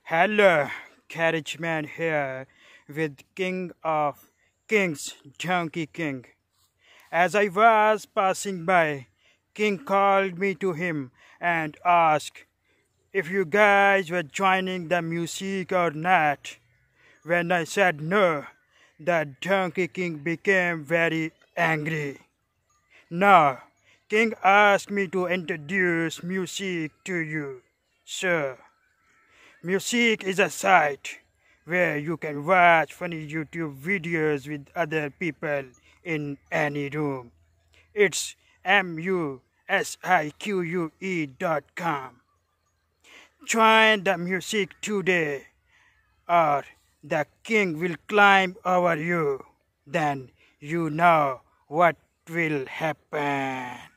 Hello, Carriage Man here with King of Kings, Donkey King. As I was passing by, King called me to him and asked if you guys were joining the music or not. When I said no, the Donkey King became very angry. Now, King asked me to introduce music to you, sir. Music is a site where you can watch funny YouTube videos with other people in any room. It's musique.com. Join the music today or the king will climb over you. Then you know what will happen.